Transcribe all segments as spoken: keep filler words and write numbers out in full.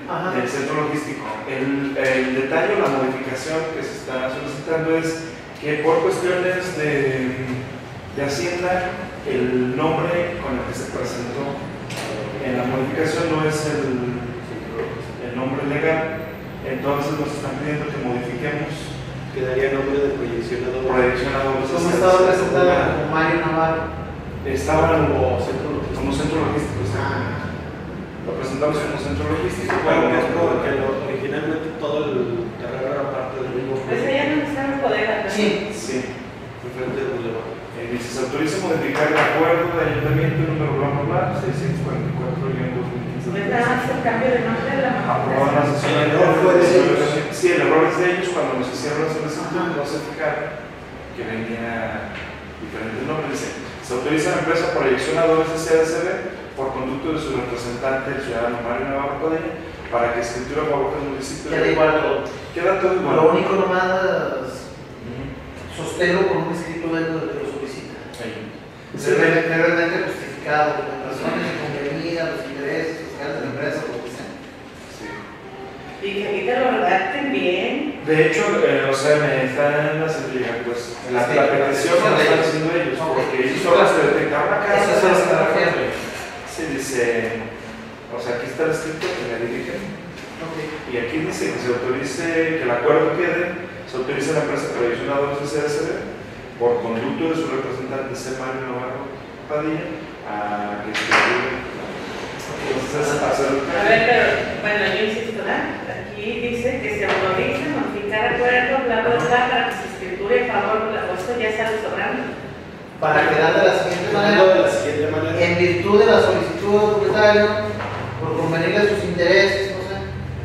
Ajá. del centro logístico. El, el detalle o la modificación que se está solicitando es que por cuestiones de, de Hacienda, el nombre con el que se presentó en la modificación no es el, el nombre legal, entonces nos están pidiendo que modifiquemos. Quedaría nombre de proyeccionador. Proyeccionador. ¿Cómo estaba presentada como Mario Navarro? Estaba como centro, como centro logístico. Ah. Lo presentamos como centro logístico. Bueno, que es porque lo, originalmente todo el terreno era parte del mismo. Pues allá no está el poder. Sí. Sí. Enfrente del bulevar. Eh, dice, se autoriza modificar el acuerdo de ayuntamiento número bla bla bla seiscientos cuarenta y cuatro dos mil quince. Pues nada más el cambio de nombre de la Aprobado en la sesión. El error fue de ellos. Sí, el error es de ellos cuando nos hicieron la solicitud, no se fijaron que venía diferentes nombres. Dice, se autoriza a la empresa Proyeccionadores de C A D C B por conducto de su representante, el ciudadano Mario Navarro Padilla, para que escritura a favor del municipio. Queda igual todo. Queda todo igual. Lo único nomás sosténlo con un escrito dentro de que lo solicita. Sí. Realmente justificado, con las razones de convenida, los intereses fiscales de la empresa, lo que sea. Sí. Y que aquí te lo redacten bien. De hecho, eh, o sea, me están haciendo, pues, la, la petición la están haciendo ellos, porque ellos solo se detectaron acá. Eso es a lo que me refiero. Sí, dice, o sea, aquí está el escrito que me dirigen. Okay. Y aquí dice que se autorice, que el acuerdo quede, se autoriza a la empresa Proyeccionadores de C A D C B por conducto de su representante C. Mario Navarro Padilla a que se entonces hacer. A ver, pero bueno, yo insisto, ¿verdad? Aquí dice que se autoriza modificar acuerdos, bla, bla, bla, para que se escriture a favor, o esto ya sale sobrando. Para quedar de la siguiente manera, De la siguiente manera. en virtud de la solicitud del propietario, por convenirle sus intereses, no sé.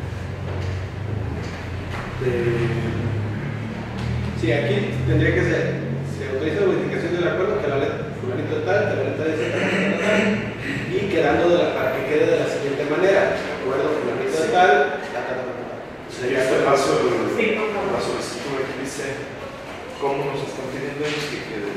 De... Sí, aquí tendría que ser, se autoriza la modificación del acuerdo que la letra fulanito tal, que la letra dice tal, y quedando de la, para que quede de la siguiente manera, acuerdo fulanito Sí. tal, tal, tal, tal, tal. Sería este paso el- Sí, por favor. la solicitud que dice cómo nos están pidiendo ellos que quede.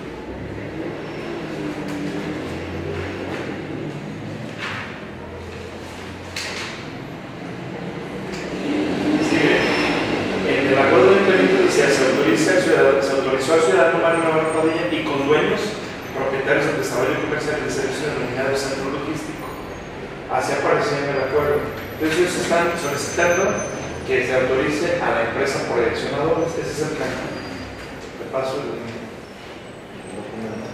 Sigue. En el acuerdo de ayuntamiento decía, se autoriza al ciudadano, se autorizó al ciudadano Mario Navarro Padilla y con dueños propietarios del desarrollo comercial del servicio denominado centro logístico. Así aparecía en el acuerdo. Entonces ellos están solicitando que se autorice a la empresa Proyeccionadores. Ese es el cambio. Te paso el documento.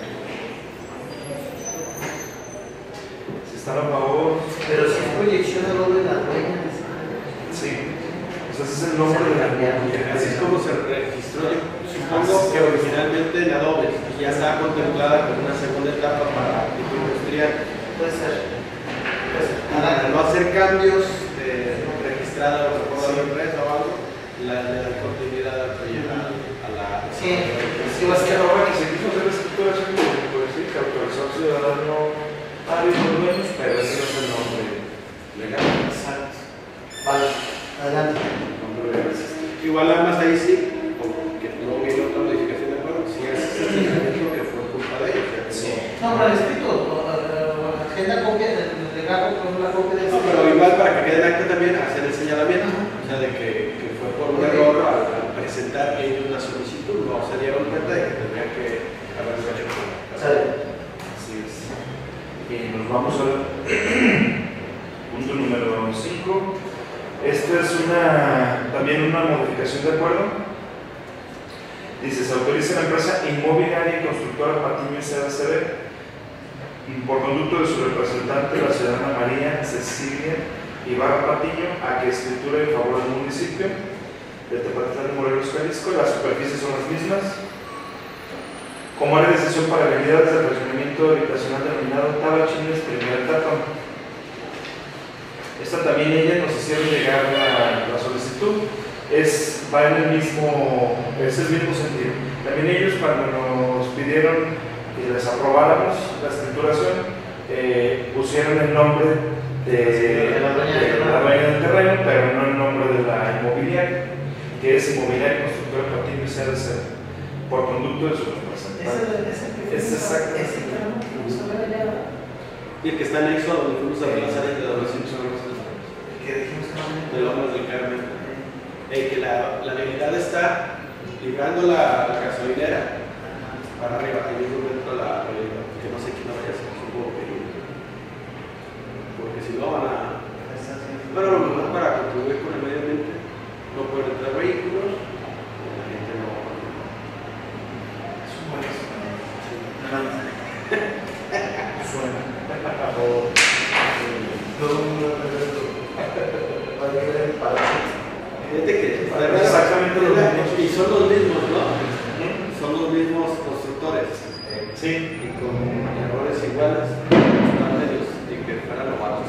Si están a favor. Pero si es proyeccionador de la dueña, Sí. O sea, ese es el nombre de la Y así es como se registró. Yo supongo que originalmente en Adobe ya estaba contemplada como una segunda etapa para tipo industrial. puede ser. Puede ser. Para no hacer cambios de registrada o de la empresa o algo, la, le da continuidad al proyecto, a la... Sí, Sí, más que ahora que se quiso hacer la escritura, pues sí, que autorizó al ciudadano varios dueños, pero ese no es el nombre legal. Exacto. Vale, adelante. Nombre legal es este. Igual nada más ahí sí, porque no hubo otra modificación de acuerdo, sí es el señalamiento que fue culpa de ellos. ya que Sí. No, pero el escrito, agenda copia, el legajo con la copia de No, no, pero igual para que quede en acta también hacer el señalamiento, o sea, de que, que fue por un error al, al presentar ellos una solicitud, no se dieron cuenta de que tendrían que haberlo hecho. Así es. Y nos vamos al punto número cinco. Esta es una, también una modificación de acuerdo. Dice, se autoriza a la empresa inmobiliaria y constructora Patiño S A D C B por conducto de su representante, la ciudadana María Cecilia Ibarra Patiño, a que escriture en favor del municipio de Tepatitlán de Morelos, Jalisco. Las superficies son las mismas. Como área de decisión para habilidades de fraccionamiento habitacional denominado Tabachines, primera etapa. Esta también ella nos hicieron llegar la, la solicitud. Es, va en el mismo, es el mismo sentido. También ellos cuando nos pidieron que les aprobáramos la escrituración, eh, pusieron el nombre de, de la dueña del de la dueña del terreno, pero no el nombre de la inmobiliaria, que es Inmobiliaria Constructora Patiño S A D C B, por conducto de su representante. Es exacto. Y el que está anexo a donde fuimos a ver las áreas de adoración. Que dijimos eh, que la, la vialidad está librando la, la gasolinera para arriba, ahí mismo dentro de la vialidad, que no sé quién no vaya a hacer, supongo que porque si no van a, bueno, a lo mejor para contribuir con el medio ambiente, no pueden entrar vehículos, la gente no. Suena. Fíjate que Exactamente los mismos. y son los mismos, ¿no? Son los mismos constructores. Sí. Y con errores iguales, están medios de que fueran robados.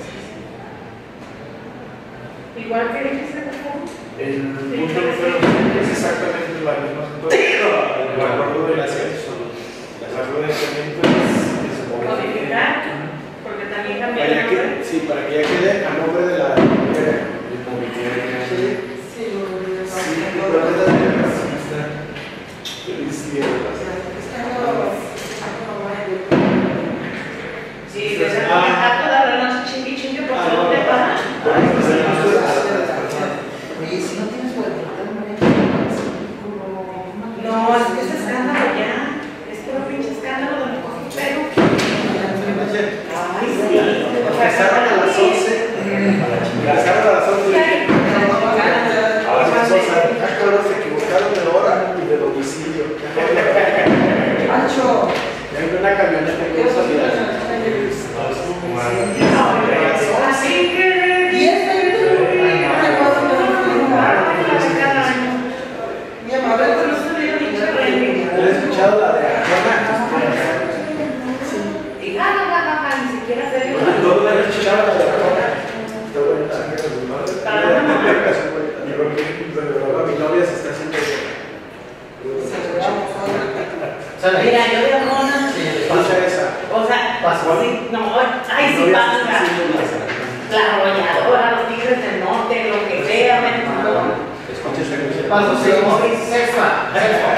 Igual que dijiste, por favor. El punto número es exactamente la misma situación. El acuerdo de el acuerdo de lanzamiento es Modificar, porque también cambia el Para que, nombre. sí, para que ya quede a nombre de la Sí, que se va a dejar toda la noche chingui chingue porque no te pagan. Oye, si no tienes por No, es que es escándalo ya. Es puro pinche escándalo donde coge un pelo. Ay, sí. O sea, Empezaron a las once. Empezaron a las once. Se equivocaron de hora y de domicilio. Pancho. Hay una camioneta que no salía. Así que. ¿Y este? Mi amor, ¿Has escuchado la de Arjona? Y gana, gana, gana, ni siquiera se dio. ¿No la has escuchado la de Arjona? Está buena. Mi novia se está haciendo Mira, yo de Arjona. escucha esa. O sea, Pascual. sí, no, ay, sí, pasa. La arrolladora, los tigres del norte, lo que sea, México. Escucha esa canción. paso seguimos. Sexta.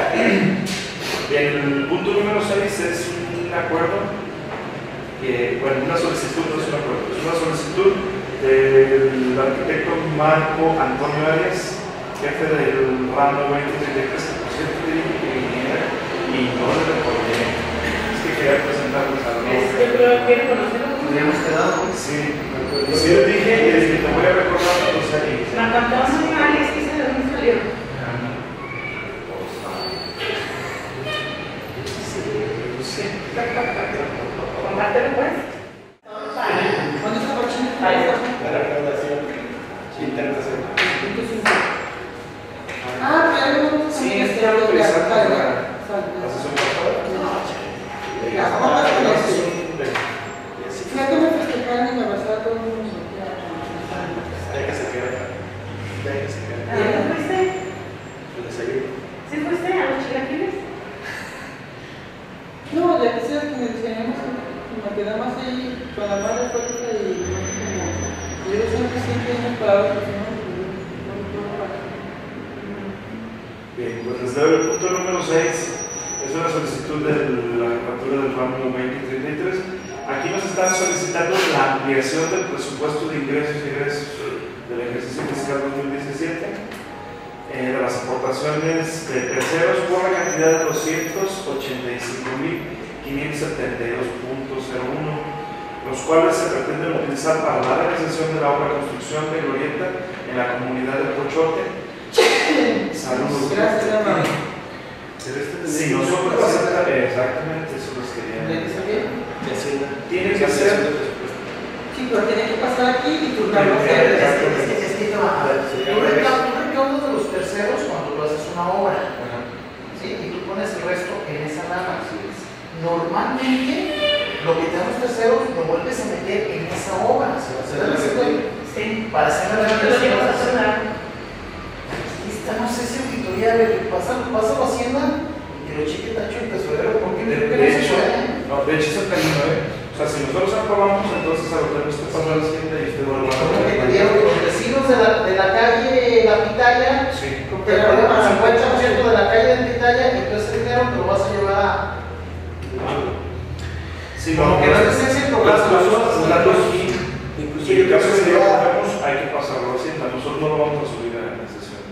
El punto número seis es un acuerdo que, bueno, una solicitud, no es un acuerdo, es una solicitud del arquitecto Marco Antonio Arias, jefe del ramo veinte treinta y tres, que por cierto le dije que viniera y no le recordé. Es que quería presentarles a los. Es que creo que quiero conocerlo. Habíamos quedado. Sí, sí le dije y le dije, te voy a recordar cuando salí. Marco Antonio Arias, que se le salió. Compártelo, pues. ¿Dónde está Pachín? La recaudación internacional. Ah, pero Sí, estoy autorizado para la sesión pasada. Las papas con este. Sí. Fíjate, me festejaron y me abrazaron todo el mundo. Ya que se queda. Ya que se queda. ¿A dónde fuiste? El desayuno. ¿Sí fuiste a los chilaquiles? No, ya quisiera que me enseñemos que me quedamos ahí con la madre fuerte y como yo siempre siempre en palabras que no no puedo parar. Bien, pues les doy el punto número seis. Es una solicitud de la jefatura del ramo veinte treinta y tres. Aquí nos están solicitando la ampliación del presupuesto de ingresos y egresos del ejercicio fiscal dos mil diecisiete, eh, de las aportaciones de terceros por la cantidad de doscientos ochenta y cinco mil quinientos setenta y dos punto cero uno, los cuales se pretenden utilizar para la realización de la obra de construcción de glorieta en la comunidad de Pochote. Saludos. Gracias, hermano. Si nosotros aceptamos, exactamente eso les quería. ¿Tiene que ser bien? Tiene que ser. Sí, pero tiene que pasar aquí y turnarlo. Es que, es que, a ver, yo recaudo de los terceros cuando tú haces una obra, ¿sí? Y tú pones el resto en esa lana. Normalmente, lo que te dan los terceros lo vuelves a meter en esa obra. Sí. Para hacer la Te lo llevas a sonar. Esta no sé si auditoría, pásalo, pásalo a Hacienda y que lo cheque Tacho y Tesorero, porque De, creo que de no se hecho, puede. no, de hecho es el camino, ¿eh? O sea, si nosotros aprobamos, entonces a lo que usted pasa a la siguiente y usted vuelve a Como que te dieron los vecinos de la, de la calle La Pitaya, Sí. te pagaron el cincuenta por ciento de la calle de Pitaya y entonces el dinero te lo vas a llevar a. Sí, Como que no es esencia, pero las vas a- cosas, los datos y Incluso si yo en creo caso que de que lo sería, aprobemos, hay que pasarlo a Hacienda. Nosotros no lo vamos a subir a la sesión.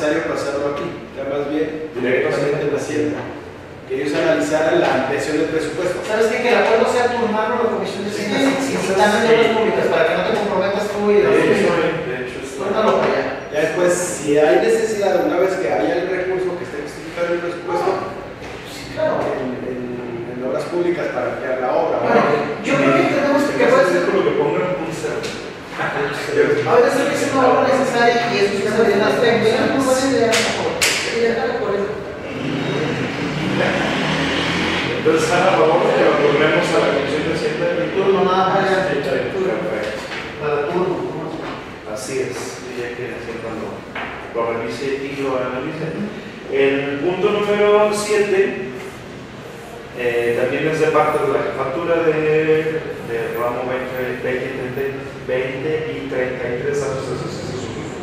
necesario pasarlo aquí, ya más bien Directamente en la hacienda. Que ellos analizaran la ampliación del presupuesto. ¿Sabes qué? Que el acuerdo sea turnarlo a la Comisión de Hacienda sin citar de obras públicas para que no te comprometas tú y la De hecho, Comisión. de hecho, está- Túrnalo para allá. Ya después, si hay necesidad, una vez que haya el recurso que esté justificado en el presupuesto, Sí, claro. en, en, en obras públicas para ampliar la obra. Bueno, yo creo que tenemos que puede ser. Lo que pongan un cero. A veces es una obra necesaria y eso se hace en las técnicas. Es muy buena idea, mejor. Y déjalo por eso. Entonces, están a favor de que lo turnemos a la Comisión de Hacienda. El turno nada más ya. Perfecto. Para turno. Así es, ya que Hacienda lo, lo revise y lo analice. El punto número siete eh, también es de parte de la jefatura de, de ramo veinte, veinte y treinta y tres asociaciones.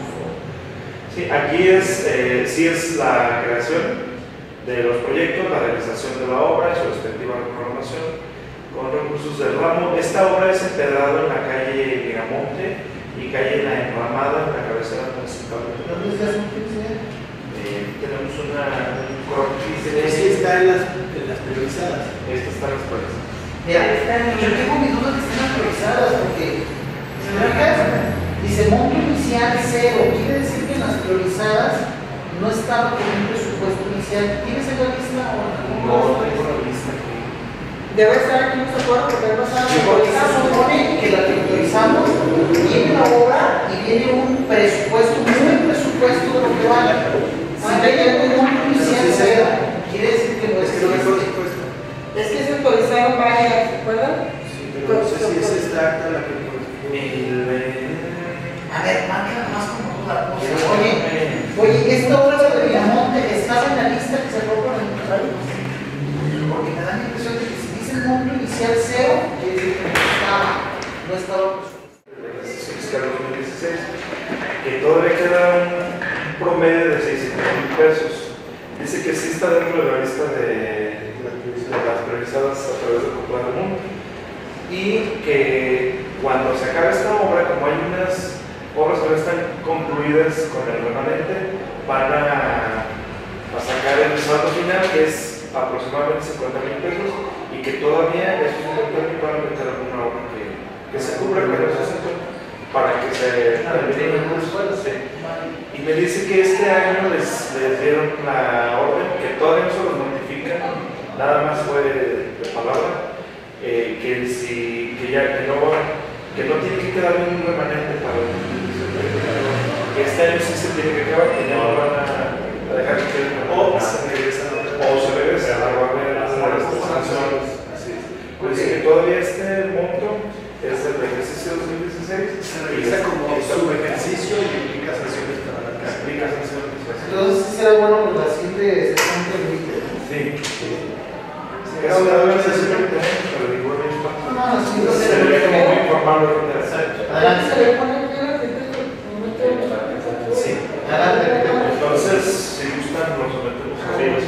Sí, aquí es, eh, sí es la creación de los proyectos, la realización de la obra y su respectiva programación con recursos del ramo. Esta obra es empedrada en la calle Miramonte y calle La Enramada, en la cabecera municipal. ¿Dónde está su oficina? Eh, tenemos una un croquis Pero sí de está en las, en las priorizadas. estas están las pruebas. Mira, yo tengo mis dudas que estén actualizadas porque, si me fijas, dice monto inicial cero, quiere decir que en las priorizadas no estaba con un presupuesto inicial. ¿Tienes en la lista o No tengo la lista aquí. Debe estar aquí en nuestro acuerdo porque no está Sí, porque se supone que la que autorizamos viene la obra y viene un presupuesto, un buen presupuesto de lo que vale. Si viene un monto inicial cero, quiere decir que no Es es que no me que acuerdo puesto. Es que se actualizaron varias, ¿se acuerdan? Sí, pero no sé si es esta acta la que El, eh, A ver, marca más como duda. Oye, oye, esta obra de Villamonte estaba en la lista que se aprobó por el notario. Porque me da la impresión de que si dice el monto inicial cero, quiere decir que no estaba, no estaba. fiscal dos mil dieciséis, que todavía queda un promedio de seiscientos mil pesos. Dice que sí está dentro de la lista de, de las priorizadas a través del Plan del Mundo. Y que cuando se acabe esta obra, como hay unas obras que no están concluidas con el remanente, van a, a sacar el saldo final, que es aproximadamente cincuenta mil pesos, y que todavía es un momento para meter alguna obra que, que se cubra con esos cincuenta para que se termine el curso. Sí. Y me dice que este año les, les dieron la orden, que todavía no se los notifican, nada más fue de, de palabra, eh, que, si, que ya que no, que no tiene que quedar ningún remanente para el que este año sí se tiene que acabar, que ya no van a, a dejar que quede o se regresa o se regresa a va a haber algunas sanciones. Así es. Pues que todavía este monto es el ejercicio dos mil dieciséis. se revisa como su ejercicio y implica sanciones para la casa. Aplica sanciones. Entonces, sí será bueno que la siguiente sesión permite. Sí. Casi nada más es el pero digo, no es más. No, la siguiente Se ve como muy informal ahorita. Adelante. Se le pone aquí la gente, Sí. Adelante. Entonces, si gustan, nos sometemos a ellos.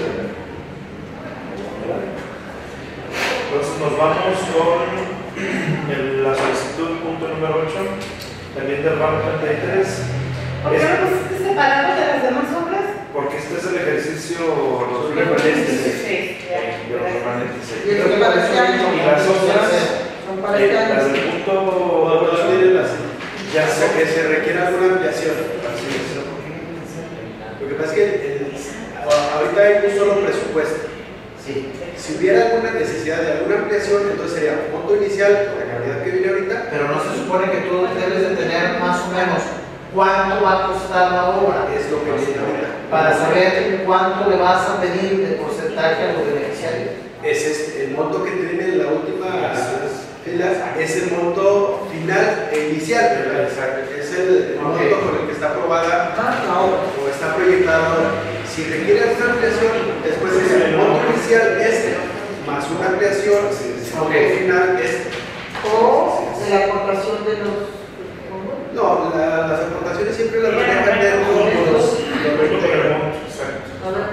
Entonces, nos vamos con el- la solicitud punto número ocho, también del ramo treinta y tres. ¿Por qué no pusiste separado de las demás obras? Porque este es el ejercicio, los remanentes de Sí, de los remanentes. Y el que para este año. Y las otras, Son para eh, este las año. del punto No, no tiene la ya o sea, sé que se requiere alguna ampliación. Así es. Lo que pasa es que el- ahorita hay un solo presupuesto. Sí. Si hubiera alguna necesidad de alguna ampliación, entonces sería un monto inicial, la cantidad que viene ahorita, Pero no se supone que tú debes de tener más o menos cuánto va a costar la obra es lo que viene ahorita. para saber cuánto le vas a pedir de porcentaje a los beneficiarios. Ese es el monto que tiene en la última fila, es el monto final e inicial, ¿verdad? Es el, el Ok. monto con el que está aprobada Ah, la obra. o está proyectada ahora. Si requiere alguna ampliación, después es el monto inicial este, más una ampliación, el monto Ok. final este. O de la aportación de los. No, la- las aportaciones siempre las manejan dentro de los, los A ver,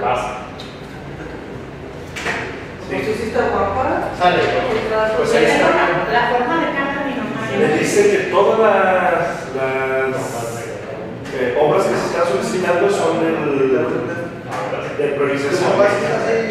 pues sí, sí está guapa. Sale. Pues ahí La está. forma- La forma de cada mi mamá. Me dice que todas las, las eh, obras que se están están solicitando son el de priorización. ¿Cómo vas a hacer?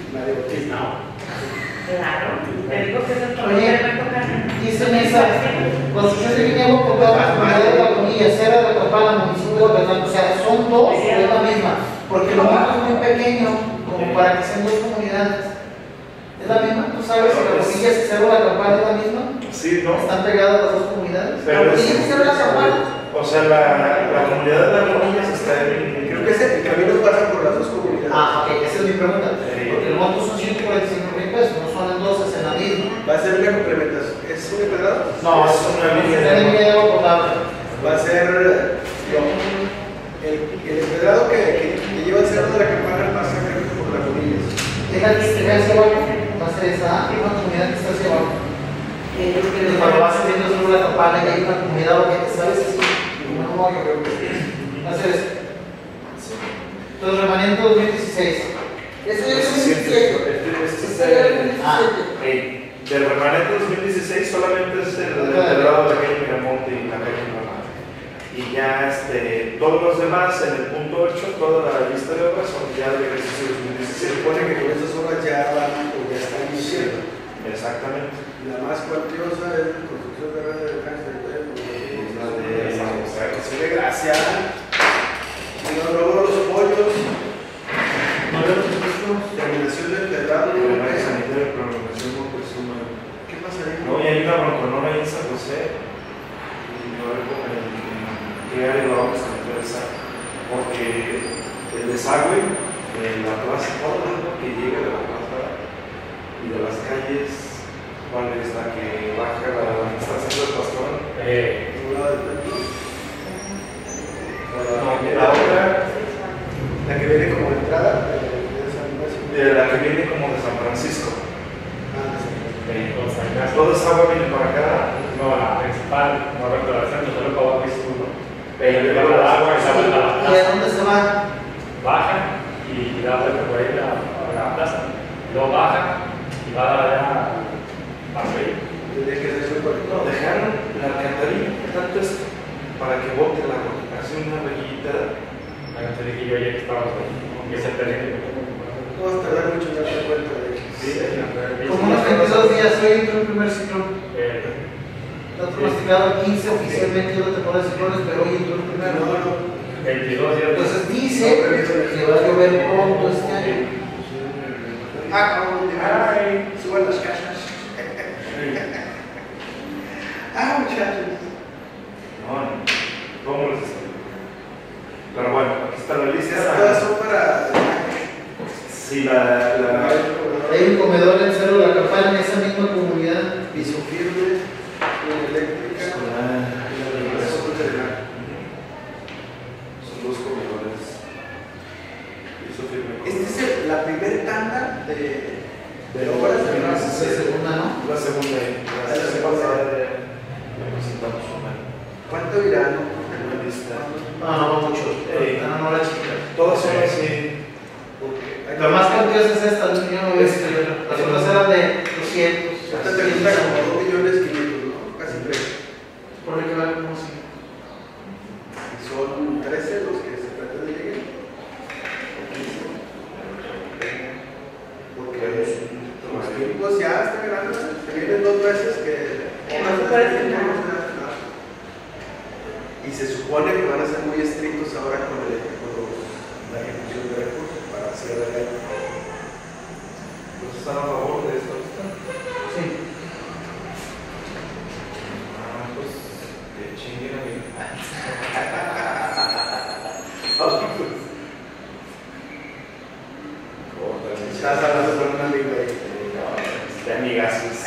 Claro, te digo que eso es todo Oye, lo que me toca. Dice Mesa, construcción de línea por cada comunidad de la comilla, Sierra de la Campana, municipio de Bernal, o sea, son dos, es la misma, porque lo monto es muy pequeño, como para que sean dos comunidades. ¿Es la misma? ¿Tú sabes si la comilla y Cerro de la Campana es la misma? Sí, ¿no? ¿Están pegadas las dos comunidades? Pero ¿La comilla es- y Cerro de la Campana? O sea, la, la comunidad de las comillas está en. Creo que ese, el camino pasa por las dos comunidades. Ah, ok, esa es mi pregunta. Porque el monto son ciento cuarenta y cinco mil pesos, no son entonces en la misma. Va a ser una complementación. ¿Es un empedrado? No, Es es una una línea de línea de agua potable. Va a ser el, el empedrado que, que, que lleva el cerro de la Campana pasa creo que por las comillas. Deja que se vea hacia abajo, va a ser esa, hay una comunidad que está hacia abajo. Y cuando vas subiendo sobre la campana y hay una comunidad que sabes así, como un hoyo, creo que va a ser eso. Entonces, remanente dos mil dieciséis. Eso ya es dos mil diecisiete. Este es Eso ya es dos mil el. diecisiete. Hey, del remanente dos mil dieciséis solamente es el del lado de Pequeño Miramonte y la Pequeña Miramonte. Y ya este, todos los demás en el punto ocho, toda la lista de obras son ya del ejercicio dos mil Se diecisiete. supone que con estas obras ya van o ya están iniciando. Exactamente. La más cuantiosa es la construcción de redes de defensa del territorio. La de San José. Se ve gracia. Y luego luego los pollos. Terminación del empedrado. Drenaje sanitario, prolongación Moctezuma. ¿Qué pasaría? No, y hay una bronconona ahí en San José. Y a ver cómo- en en qué área lo vamos a meter esa. Porque el desagüe en la plaza, todo lo que llega de la plaza y de las calles, ¿cuál es la que baja la estación del Pastor? Eh, Por un lado del templo. La otra, La que viene como entrada de, de San Ignacio. de la que viene como de San Francisco. Ah, sí. eh, con San Ignacio. Todo esa agua viene para acá. No, la principal, no recuerdo, la centro, solo para abajo es uno. Pero Le va al agua y la vuelta a la ¿Y a plaza. dónde se va? Baja y da vuelta por ahí a a la plaza. Luego baja y va allá a arriba. Tendría que ser su No, colector. dejaron la alcantarilla, tanto es para que bote el agua. Hace una rejillita. Ahí te dije yo ayer que estábamos ahí, aunque se te deje. No vas a tardar mucho en darte cuenta de que Sí, Como unos veintidós días, hoy entró el primer ciclón. Eh, Está pronosticado quince oficialmente de temporada de ciclones, pero hoy entró el primero. no, no. veintidós días. Entonces dice que va a llover pronto este año. Ah, cabrón, ay, suban las casas. Ah, muchachos. No, ¿cómo les está? Pero bueno, aquí está la lista. Todas son para. Sí, la, la, Hay un comedor en Cerro de la Campana en esa misma comunidad. Piso firme, luz eléctrica. Ah, Y la demás son de son dos comedores. Piso firme. Esta es el- la primera tanda de, de De obras de obras, base. Esa es la segunda, ¿no? La segunda. La La segunda. segunda. Le presentamos una, ¿Cuánto irá? No? una lista. No, no va mucho. Eh, No, no la chica. Todas son así. Porque hay La más cantiosa es esta, yo no veo este. Las otras eran de doscientos. Esta te cuesta como dos millones quinientos, ¿no? Casi tres. Por lo que va como si. Y son trece los que se tratan de llegar. Porque los tiempos ya están grandes. Se vienen dos veces que. Que no se puede hacer nada. Y se supone que van a ser muy estrictos ahora con, el, con los- la ejecución de recursos para hacer el año. ¿Pues están a favor de esto? Sí. Ah, pues que chinguen a mí. Estás hablando con un amigo ahí. De amigazos.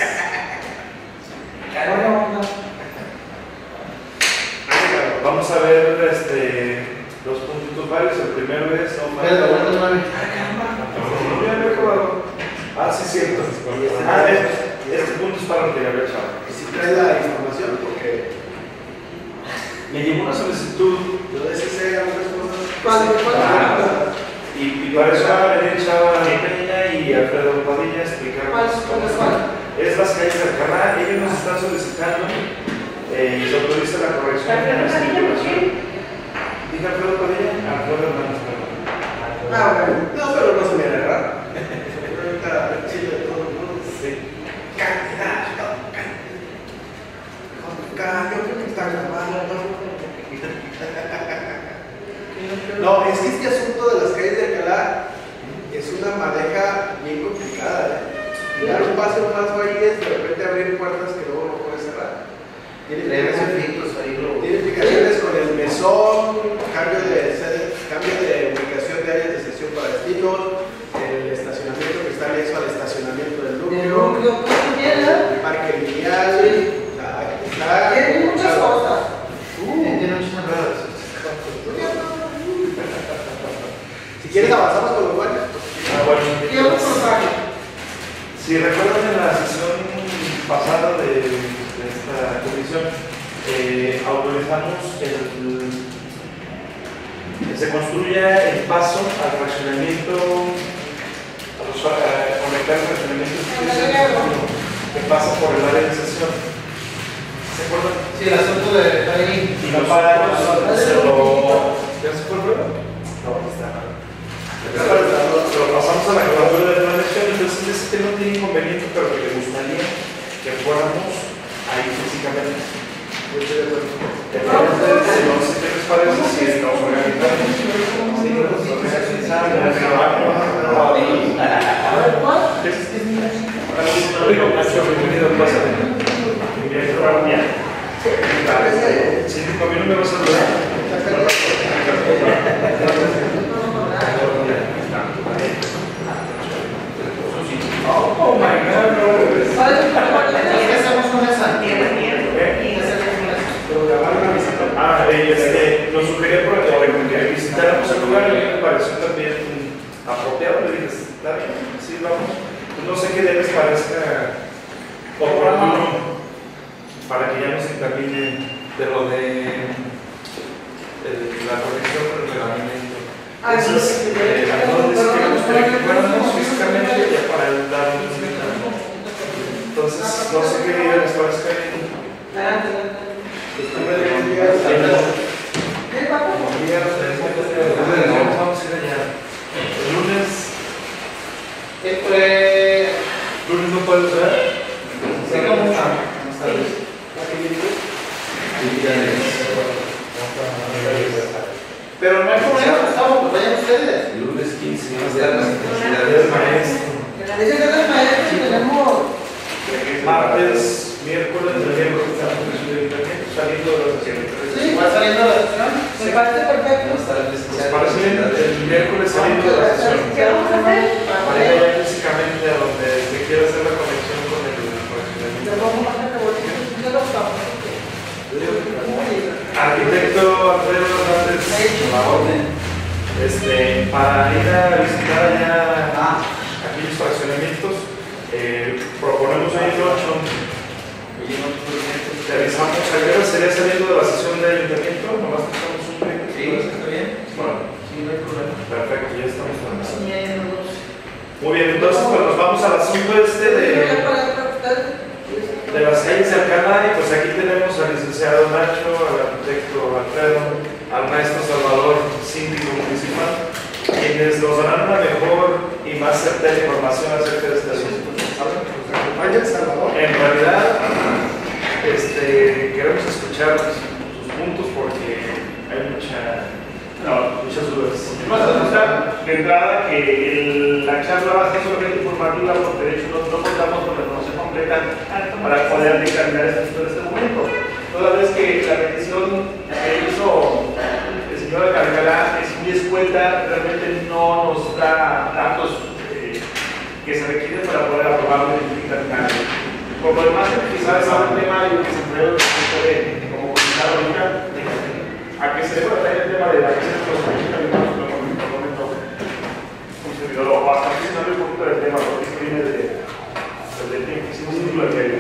Vamos a ver este, los puntitos varios. El primero es. No, Espérate, aguanta nueve. Ya me he acabado. Ah, sí, cierto. Ah, este, este punto es para retirar el chavo. Y si trae la información, porque Me llegó una solicitud. yo de ese sé algunas cosas. ¿Cuál, cuál? Ah, y, y para eso va a venir Chava Peña y Alfredo Padilla a explicarnos. ¿Cuál es cuál? Es las calles del canal. Ellos nos están solicitando eh, y se autoriza la corrección de ¿Alfredo la Padilla por qué? estipulación. Dije Alfredo Padilla. No, es que este asunto de las calles de Alcalá es una madeja bien complicada, ¿eh? Y dar un paso en paso ahí es de repente abrir puertas que luego no puedes cerrar. Tiene implicaciones, tiene implicaciones con el mesón, cambio de sede, cambio de ubicación de áreas de sección para destinos, el estacionamiento que está anexo al estacionamiento del núcleo, el parque lineal, Sí. o sea, está- Tiene muchas cosas. Uh, Tiene muchas enredas. Si quieres avanzamos con los baños. Ah, bueno. ¿Qué otro personaje? Si recuerdan en la sesión pasada de, de esta comisión, eh, autorizamos el, que se construya el paso al fraccionamiento, a los, a conectar el fraccionamiento que pasa por el área de sesión. ¿Se acuerdan? Sí, el asunto de ahí. Y nosotros se lo... ¿Ya se fue el problema? No, está. Se lo pasamos a la jefatura de planeación, entonces dice que no tiene inconveniente, pero que le gustaría que fuéramos ahí físicamente. Yo estoy de acuerdo. Entonces, no sé qué les parece si nos organizamos. Sí, nos organizamos. Bienvenido, pásale. Sí, conmigo me vas a saludar. Oh my God, no. ¿Qué hacemos con esa? Tiene miedo. ¿Qué hacemos con esa? Ah, eh, este, lo sugería por ejemplo que visitáramos el lugar y me pareció también apropiado. Le dije, está bien, sí, vamos. No sé qué les parezca oportuno para que ya no se encamine de lo de, de la protección del reglamento. Entonces, eh, entonces queremos que fuéramos físicamente ya para el dar un resultado. Entonces, no sé qué día les parezca bien. Vamos a ir allá. El lunes. ¿Lunes no puedes ver? Sí, ¿cómo está? Pero no hay problema, Gustavo, pues vayan ustedes. El lunes quince, más de las necesidades. El maestro. Ese es el maestro y tenemos. Martes, miércoles, el miércoles estamos saliendo de la sesión. Sí. ¿Va saliendo de la sesión? Me parece perfecto. Más tarde, ¿Les parece bien? El miércoles saliendo de la sesión. ¿Qué vamos a hacer? Para ir allá físicamente a donde se quiera hacer la conexión con el fraccionamiento. Arquitecto Alfredo Hernández, a la orden. Este, para ir a visitar allá aquellos fraccionamientos, eh, proponemos ahí el ocho. Te avisamos, ¿a qué hora sería saliendo de la sesión de ayuntamiento? Nomás estamos un break. Sí, está bien. Bueno, Sí, no hay problema. perfecto, ya estamos con eso. Sí, ya nos- Muy bien, entonces pues nos vamos al asunto este de, de las calles de Alcalá, y pues aquí tenemos al licenciado Nacho, al arquitecto Alfredo, al maestro Salvador, síndico municipal, quienes nos darán una mejor y más certera información acerca de este asunto. Acompaña El Salvador. En realidad, este, queremos escuchar sus puntos porque hay mucha, no, muchas dudas. Vamos a apuntar de entrada que el- la charla va a ser solamente informativa porque de hecho no, no contamos con la información completa para poder dictaminar este asunto en este momento. Toda vez que la petición que hizo el señor Alcalá es muy escueta, realmente no nos da datos eh, que se requieren para poder aprobarlo y dictaminarlo. Por lo demás, quizás es un tema que se puede, se puede como comentar ahorita, a que se debe traer el tema de la acceso a los medicamentos, lo comento un servidor, o hasta que se hable un poquito del tema, porque esto viene de, desde el tiempo que hicimos un título de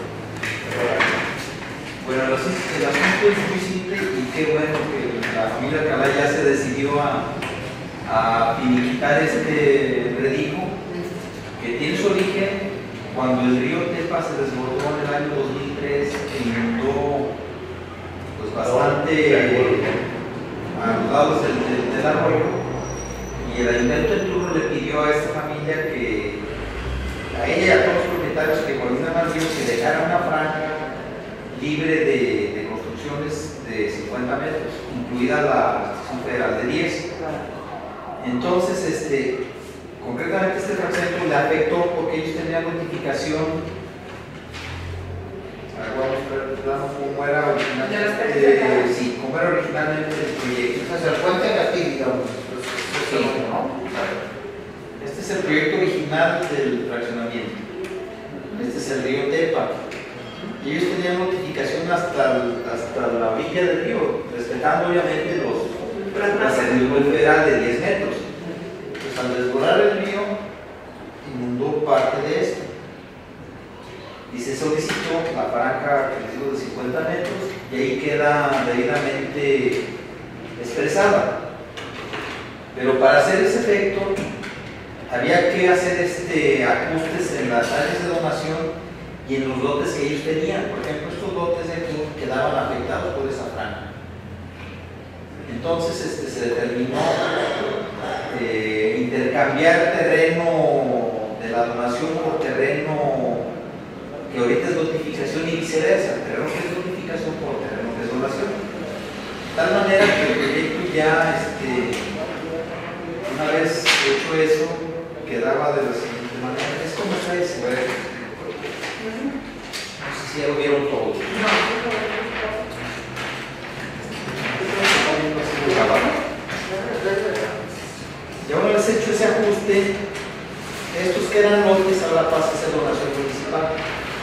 Bueno, el asunto, el asunto es muy simple y qué bueno que la familia Alcalá ya se decidió a, a finiquitar este redijo que tiene su origen cuando el río Tepa se desbordó en el año dos mil tres e inundó pues, bastante a los lados del, del, del arroyo, y el ayuntamiento de turno le pidió a esta familia que a ella y a todos los propietarios que colindan al río que dejara una franja libre de, de construcciones de de cincuenta metros, incluida la estación federal de diez. Entonces, este, concretamente este fragmento le afectó porque ellos tenían notificación. Ahora vamos a ver el plano como era originalmente. Eh, sí, como era originalmente el proyecto. O sea, el puente de Gatil, digamos. Sí, ¿no? Este es el proyecto original del fraccionamiento. Este es el río Tepa. Y ellos tenían notificación hasta, el- hasta la orilla del río, respetando obviamente los el nivel federal de diez metros. Pues al desbordar el río, inundó parte de esto. Y se solicitó la franja que les digo de cincuenta metros, y ahí queda debidamente expresada. Pero para hacer ese efecto, había que hacer este, ajustes en las áreas de donación y en los lotes que ellos tenían. Por ejemplo, estos lotes de aquí quedaban afectados por esa franja. Entonces este, se determinó eh, intercambiar terreno de la donación por terreno que ahorita es notificación y viceversa, terreno que es notificación por terreno que es donación. De tal manera que el proyecto ya, este, una vez hecho eso, quedaba de la siguiente manera. Es como ustedes ven. No sé si ya lo vieron todos. Ya una vez hecho ese ajuste, estos que eran lotes ahora pasan a ser donación municipal.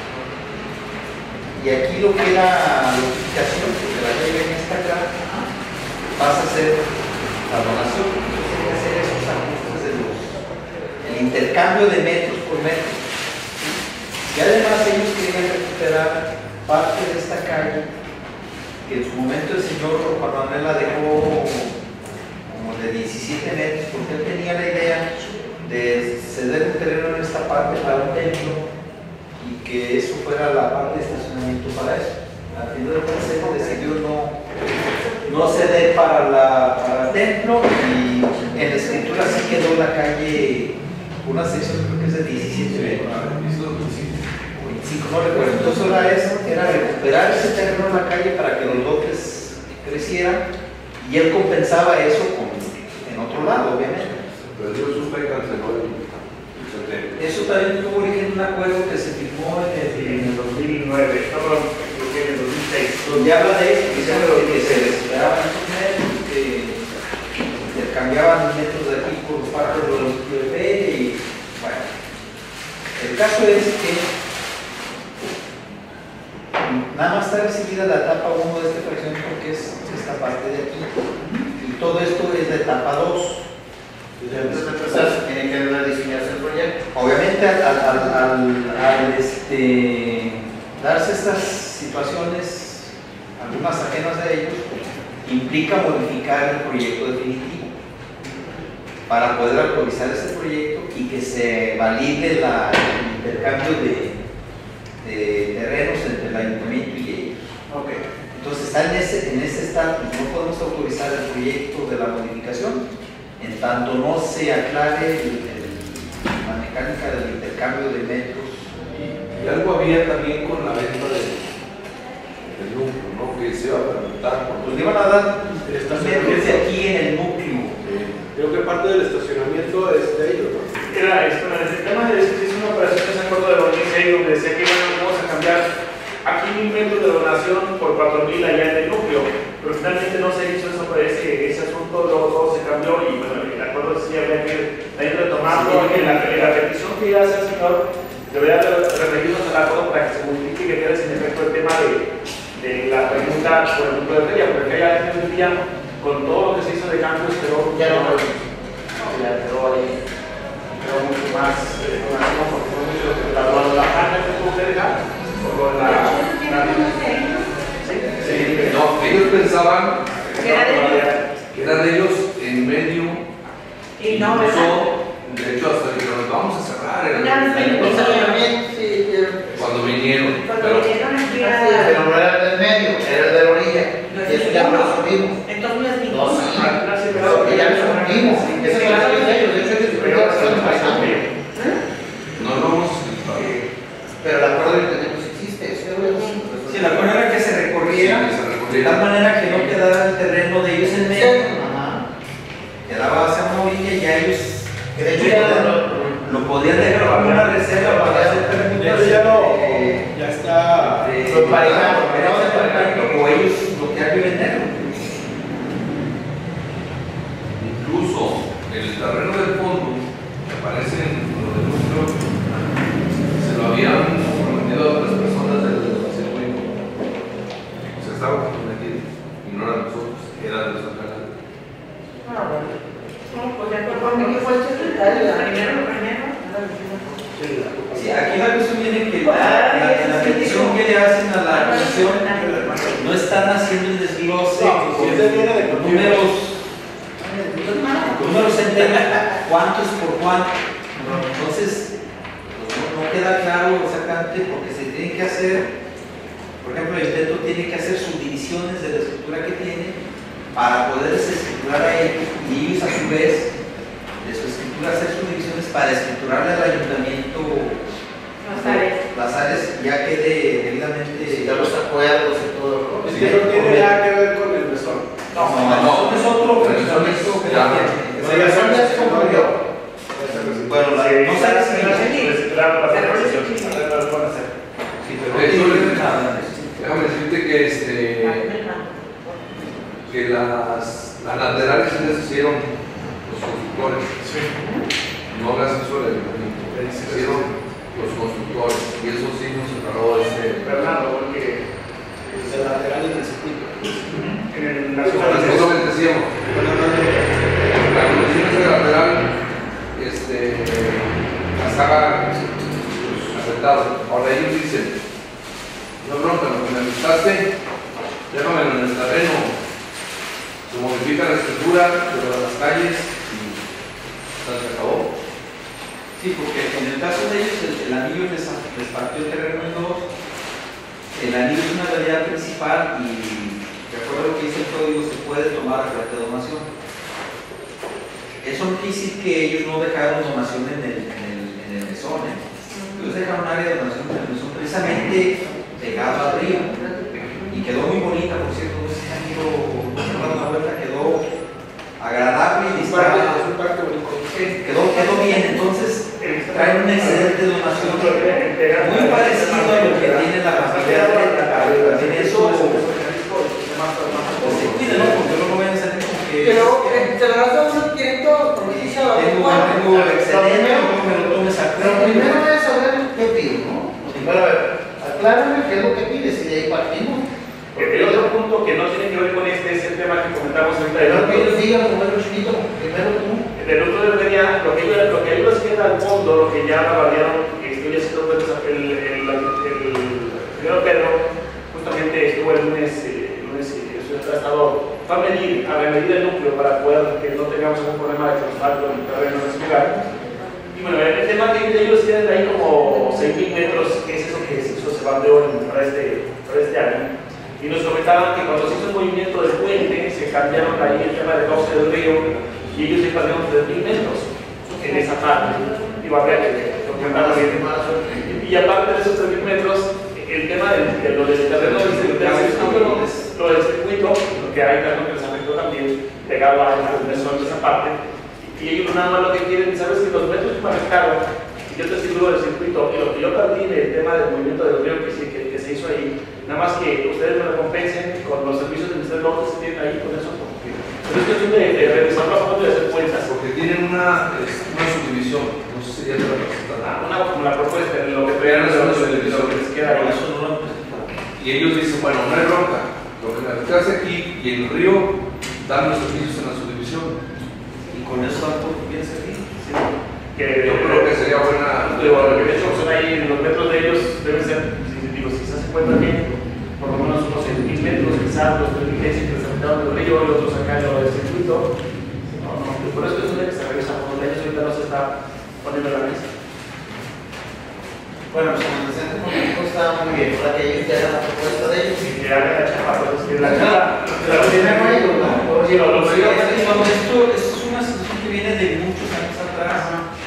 Y aquí lo que era notificación, porque la ley venía hasta acá, pasa a ser la donación. Entonces hay que hacer esos ajustes de los, el intercambio de metros por metro. Y además ellos querían recuperar parte de esta calle, que en su momento el señor Juan Manuel la dejó como de diecisiete metros, porque él tenía la idea de ceder un terreno en esta parte para un templo y que eso fuera la parte de estacionamiento para eso. Al final del consejo decidió no, no ceder para, la, para el templo, y en la escritura sí quedó la calle, una sección creo que es de diecisiete metros. veinticinco, no recuerdo. Entonces ahora eso era recuperar ese terreno en la calle para que los lotes crecieran, y él compensaba eso con, en otro lado, obviamente. Pero Dios supe y canceló el setenta. Eso también tuvo origen en un acuerdo que se firmó en el, En el dos mil nueve, no, perdón, creo que en el dos mil seis. donde habla de esto, que, se- que se respetaban esos metros, que intercambiaban metros de aquí por parte de los P P, y bueno. El caso es que nada más está recibida la etapa uno de esta fracción porque es esta parte de aquí, y todo esto es de etapa dos. Entonces, entonces tiene que rediseñarse el proyecto. Obviamente al, al, al, al- al, este, darse estas situaciones, algunas ajenas a ellos, implica modificar el proyecto definitivo para poder actualizar ese proyecto y que se valide la, el intercambio de, de terrenos entre el ayuntamiento y ellos. Ok. Entonces está en ese, en ese estatus, no podemos autorizar el proyecto de la modificación en tanto no se aclare el- el- la mecánica del intercambio de metros. Y algo había también con la venta de- del núcleo, ¿no? Que se iba a preguntar. Pues le iban a dar El metros estacionamiento. de aquí en el núcleo. Creo que parte del estacionamiento es de ellos, ¿no? Era esto, el tema de si es una operación que se acuerdo de dos mil seis, donde decía que bueno, vamos a cambiar aquí mil metros de donación por cuatro mil allá en el núcleo, pero finalmente no se hizo eso, por ese, ese asunto, luego todo se cambió y bueno, el acuerdo sí había que ir retomando, y en la, en la petición que iba a hacer el señor debería referirnos al acuerdo para que se modifique y que quede sin efecto el tema de, de la pregunta por el punto de feria, porque ya en el día, con todo lo que se hizo de cambios, quedó, Ya no, ya quedó ahí, quedó mucho más eh, donación, porque fue mucho lo que tardó la franja que tuvo que dejar, por lo de la... la Sí, no, ellos pensaban Que era de ellos. que era de ellos en medio. Y no, ¿verdad? incluso, de hecho, hasta dijeron, vamos a cerrar. Era Una vez el- vino. Estacionamiento, sí, pero Cuando vinieron. Cuando Pero, vinieron aquí Pero a... no era el del medio, era el de la orilla. Y eso ya no lo subimos. Entonces no es No, ninguno. sí. Porque ya lo subimos. Esa es la de ellos. De hecho, ellos primero hicieron pasando. no lo hemos explicado. Pero el acuerdo de tenemos existe. Eso es Sí, la manera que se recorriera, Sí, que se de recorriera. tal manera que no quedara el terreno de ellos en medio, Ajá. quedaba hacia una orilla y ya ellos, Que de hecho ya lo podían dejar como una reserva para hacer permutas. Eso ya no, eh, ya está. de- Lo emparejaron, o ellos lo que hay que venderlo. Incluso el terreno del fondo, que aparece en lo del núcleo, se lo habían comprometido a otras personas del circuito. O sea, estaba comprometido. Y no eran nosotros, eran de los alcaldes. Ah, bueno. No, pues ya ¿Por qué fue el secretario? Primero lo primero. Sí, aquí la cuestión viene que la, la, la petición que le hacen a la comisión no están haciendo el desglose No, si con es de viene de números, números enteros, cuánto es por cuánto. Entonces, pues, no, no queda claro exactamente porque se tiene que hacer, por ejemplo, el intento tiene que hacer subdivisiones de la estructura que tiene para poderse escriturar a ellos y ellos a su vez de su escritura hacer subdivisiones para escriturarle al ayuntamiento Las áreas. las áreas ya quede debidamente. ya los acuerdos y todo. Es que no tiene nada que ver con el mesón. No, no, es otro Pero eso proyecto es- que ya. no tiene. O sea, son ya se concluyó. Bueno, la, no sabes si Claro, la organización. Las van a hacer. sí, pero no tiene nada. Déjame decirte que, este, que las, las laterales se les hicieron los constructores. No las hizo el ayuntamiento. Se hicieron los constructores. Y eso sí nos encargó este. Fernando, porque De laterales del circuito. en el Nosotros nacional. les decíamos, la condición de lateral, este, las haga afectado. Ahora ellos dicen, no bronca, lo que me gustaste, déjamelo en el terreno, se modifica la estructura de las calles y se acabó. Sí, porque en el caso de ellos, el, el anillo les, les partió el terreno en dos. El anillo es una realidad principal y, de acuerdo a lo que dice el código, se puede tomar a de donación. Eso no quiere decir que ellos no dejaron donación en el, en el, en el mesón. ¿eh? Ellos dejaron un área de donación en el mesón precisamente pegado al río. Y quedó muy bonita, por cierto. No sé si han ido dando una vuelta, quedó agradable y Es parte, está. es un parque bonito. Quedó, quedó bien, entonces trae un excedente de donación muy parecido a lo que tiene la familia de también eso pues se cuida, ¿no? Porque no lo vayan a salir como que Pero eh, te lo das a uno directo con esa tengo, tengo el excedente, luego me lo tomes a Pero primero es saber qué pido, ¿no? Primero, a ver, aclárame qué es lo que pides y de ahí partimos. Porque el otro punto que no tiene que ver con este es el tema que comentamos ahorita. Pero que ellos digan, como el chinito, primero tú. Del otro de Urbanía, lo que ellos, lo que ellos queda al fondo, lo que ya bardearon, estoy haciendo cuentas, el, el, el, el señor Pedro, justamente estuvo el lunes, eh, el lunes eh, ha estado, va a medir, a medir el núcleo para poder que no tengamos un problema de traspaso en el terreno en ese lugar. Y bueno, el tema que ellos tienen ahí como seis mil metros, que es eso que se hizo, se bandeó en- para este, para este año. Y nos comentaban que cuando se hizo el movimiento del puente, se cambiaron ahí el tema del cauce del río y ellos se perdieron tres mil metros en esa parte. Y va a haber que documentarlo bien. Y aparte de esos tres mil metros, el tema del, de lo del terreno del circuito, lo del circuito, lo que hay también que les afectó también, pegado a la inversión de esa parte. Y ellos nada más lo que quieren, sabes que los metros que me afectaron, y yo te aseguro del circuito, y lo que yo perdí del tema del movimiento del río que, que, que se hizo ahí, nada más que ustedes me recompensen con los servicios del Ministerio Norte que se tienen ahí con eso. Porque pero es cuestión de, de revisar la foto y de hacer cuentas. Porque tienen una, es, una subdivisión, no sé si ya te la presentaron. Ah, una como la propuesta, lo que traían es lo que les queda ahí. Y ellos dicen, bueno, no hay bronca, lo que me hace aquí y el río dan los servicios en la subdivisión. y con eso tampoco piensa aquí. Sí. Que Yo creo que sería buena. Digo, lo que de hecho son ahí, los metros de ellos deben ser, si, digo, si se hace cuenta bien, por lo menos unos seis mil metros, quizás los tres mil que se presentaron del río y otros acá en lo del circuito. No, no, por eso es una que se revisa, por los leyes ahorita no se está poniendo en la mesa. Bueno, pues el presente momento está muy bien, para que ellos te hagan la propuesta de ellos. Y que hagan la chapa, pues que la chapa, La primero ellos, ¿no? sí, lo- lo Sí, primero esto, que esto es una situación que viene de muchos años atrás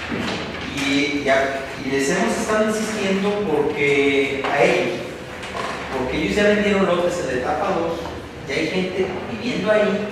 y, ya, y les hemos estado insistiendo porque a ellos, porque ellos ya vendieron lotes en la etapa dos, ya hay gente viviendo ahí,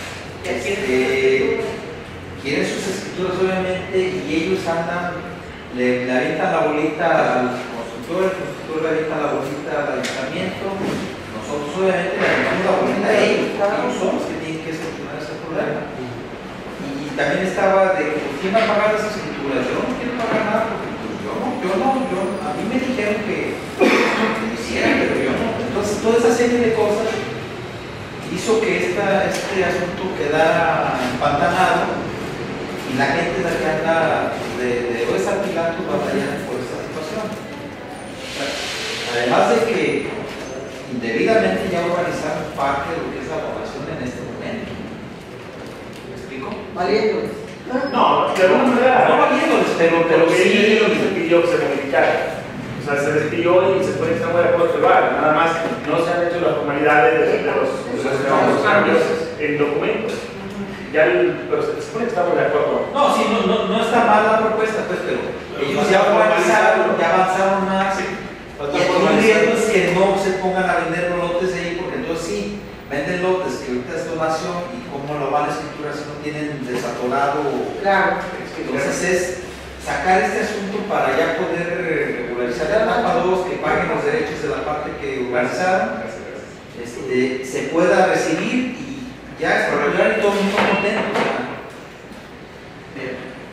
este, quieren sus escrituras obviamente, y ellos andan, le, le avientan la bolita al constructor, el constructor le avienta la bolita al ayuntamiento, nosotros obviamente le aventamos la bolita a ellos, ellos son los que tienen que solucionar ese problema. Y también estaba de, ¿quién va a pagar esas escrituras? Yo no quiero pagar nada porque pues, yo no, yo no, yo, a mí me dijeron que lo hiciera, pero yo no. Entonces toda esa serie de cosas hizo que esta, este asunto quedara empantanado y la gente la que anda de, de Oes a Pilatos batallando por esta situación. Además de que indebidamente ya organizaron parte de lo que es la población en este momento. ¿Me explico? Valiéndoles. No, de alguna manera. No valiéndoles, pero, pero sí. Lo que se pidió que se modificara. O sea, se les pidió y se puede estar muy de acuerdo que lo hagan. Nada más no se han hecho las formalidades de, de los, de los, de los cambios en documentos. Ya el, pero se supone que estamos de acuerdo. No, sí, no, no, no está mal la propuesta, pues, pero ellos ya avanzaron, ya avanzaron más. El riesgo es que no se pongan a vender los lotes ahí, porque entonces sí, venden lotes que ahorita es donación y cómo lo van a escriturar si no tienen desatorado. Claro. Entonces es sacar este asunto para ya poder regularizar la etapa dos, que paguen los derechos de la parte que urbanizaron, este, se pueda recibir y ya es regular y todo el mundo contento. Bien.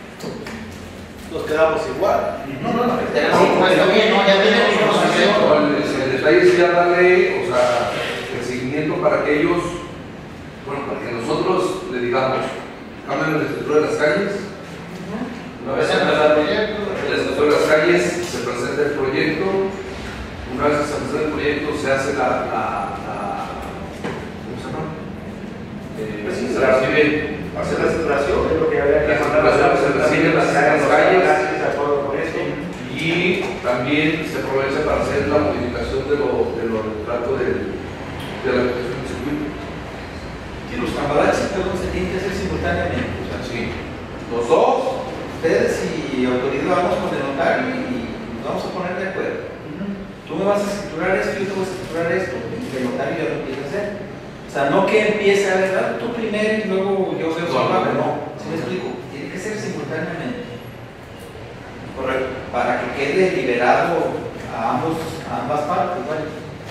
Nos quedamos igual. No, no, no, está bien, no, ya tenemos El, el detalle es ya darle, o sea, el seguimiento para que ellos, bueno, para que nosotros le digamos, cambien la estructura de las calles. Una vez empezado la estructura de las calles, se presenta el proyecto. Una vez que se presenta el proyecto, se hace la, la, la ¿cómo se llama? Eh, Pues sí, se la- recibe. Hacer la saturación es lo que habría que La hacer. saturación se recibe en las calles. De acuerdo con esto. Y también se aprovecha para hacer la modificación de lo, de lo del trato del, de la protección del circuito. Y los cambalaches, perdón, se tienen que hacer simultáneamente. O sea, Sí. los dos, ustedes y autoridad, vamos con el notario y nos vamos a poner de acuerdo. Tú me vas a escriturar esto, yo te voy a escriturar esto, y el notario ya lo empieza a hacer. O sea, no que empiece a ver, ah, tú primero y luego yo veo su pago. No, ¿sí me explico? Tiene que ser simultáneamente. Correcto. Para que quede liberado a, ambos, a ambas partes, ¿vale?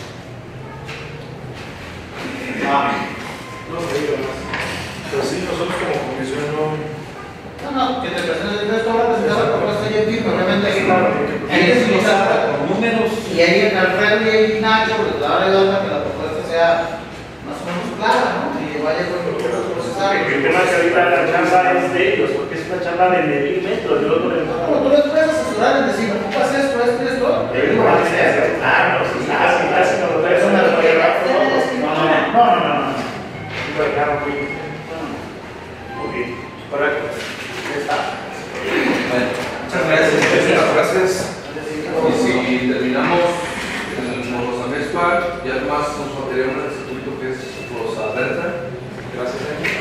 Ah, no, no digo más. Pero sí, nosotros como comisión no. No, no, que te presentes el resto ahora presentar la propuesta y en fin, obviamente aquí Hay que desglosarla con números. y ahí en Alfredo y ahí Nacho, pues la verdad que la propuesta sea más o menos clara, ¿no? Y vaya con los procesarios. El tema es que ahorita la chamba es de ellos, porque es una chamba de medir metros. Yo lo Como tú les puedes asesorar en decir, ocupas esto, esto y esto, ellos lo van a hacer. Claro, sí, casi, casi cuando traes una No, no, no, no, no. Lo dejaron muy. Ok, correcto. Ya está. Bueno, muchas gracias. Muchas gracias. Y si terminamos el Rosamexpa, ya más nos faltaría un instituto que es Rosa Berta. Gracias.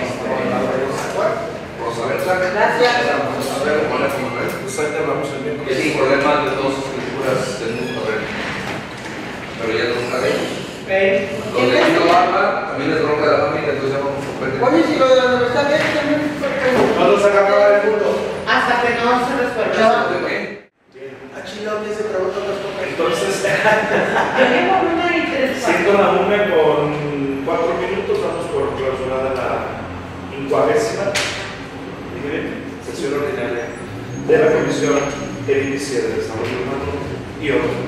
Rosa Berta. Gracias. Vamos a ver cómo la comer. Pues ahí te hablamos el miércoles. Es un problema de dos escrituras del mundo real. Pero ya lo sabemos. Los de Chino Barba también es bronca de la familia, entonces ya vamos a competir. Oye, si lo de la universidad es también. ¿Cuándo se acaba el mundo? Hasta que no se resuelva. ¿De qué? Ah, chingado, ¿quién se trabó todas las cosas? Entonces, Yo llevo una y tres siendo la una con cuatro minutos, vamos por clausurada la quincuagésima sesión ordinaria de la Comisión Edilicia de Desarrollo Humano y otros.